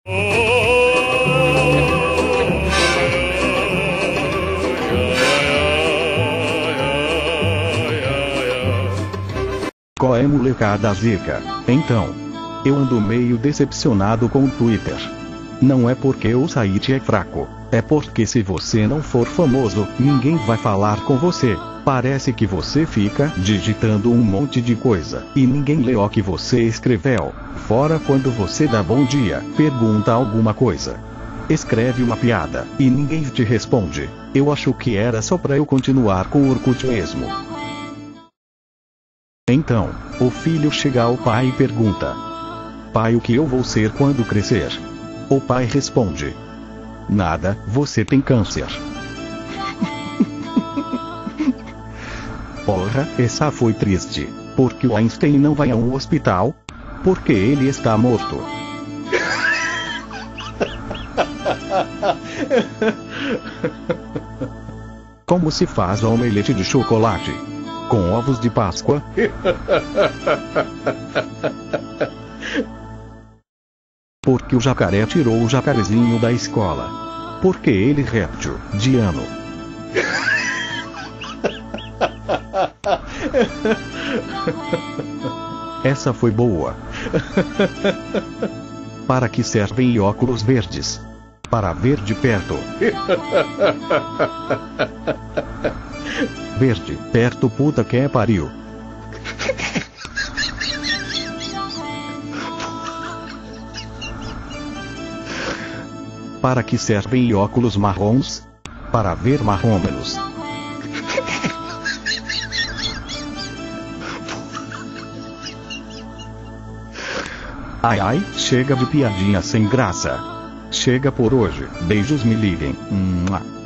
Qual é, molecada zica? Então, eu ando meio decepcionado com o Twitter. Não é porque o site é fraco, é porque se você não for famoso, ninguém vai falar com você. Parece que você fica digitando um monte de coisa, e ninguém lê o que você escreveu. Fora quando você dá bom dia, pergunta alguma coisa, escreve uma piada, e ninguém te responde. Eu acho que era só pra eu continuar com o Orkut mesmo. Então, o filho chega ao pai e pergunta: pai, o que eu vou ser quando crescer? O pai responde: nada, você tem câncer. Porra, essa foi triste. Porque o Einstein não vai a um hospital? Porque ele está morto. Como se faz omelete de chocolate? Com ovos de Páscoa? Porque o jacaré tirou o jacarezinho da escola. Porque ele é réptil, de ano. Essa foi boa. Para que servem óculos verdes? Para ver de perto. Verde, perto, puta que pariu. Para que servem óculos marrons? Para ver marrômenos. Ai ai, chega de piadinha sem graça. Chega por hoje, beijos, me liguem.